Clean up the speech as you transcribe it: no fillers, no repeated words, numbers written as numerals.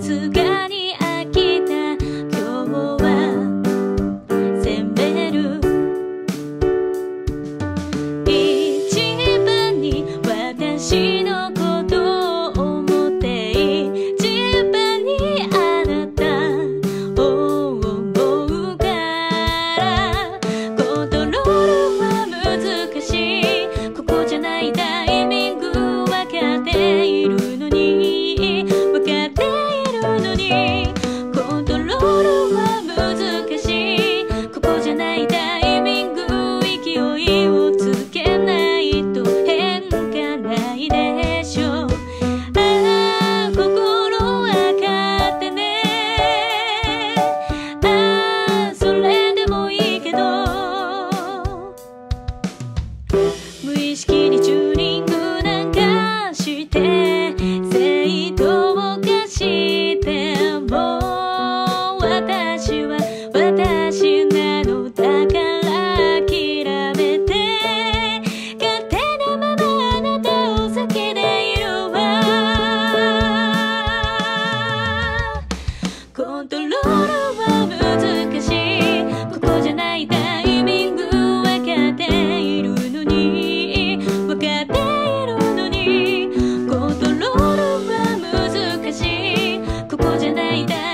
すがに飽きた、今日は攻める。一番に私のことを思って一番にあなたを思うから、コントロールは難しい、ここじゃないタイミング、分かっているのに、分かっているのに、コントロールは難しい、ここじゃないタイミング、勢いをつけないと変化ないでしょ。ああ心は勝手ね、ああそれでもいいけど、無意識にチューニングなんかして正当化しても、私は私なのだから諦めて、勝手なままあなたを好きでいるわ。コントロールは難しい、ここじゃないタイミング、分かっているのに、分かっているのに、コントロールは難しい、ここじゃないタイミング、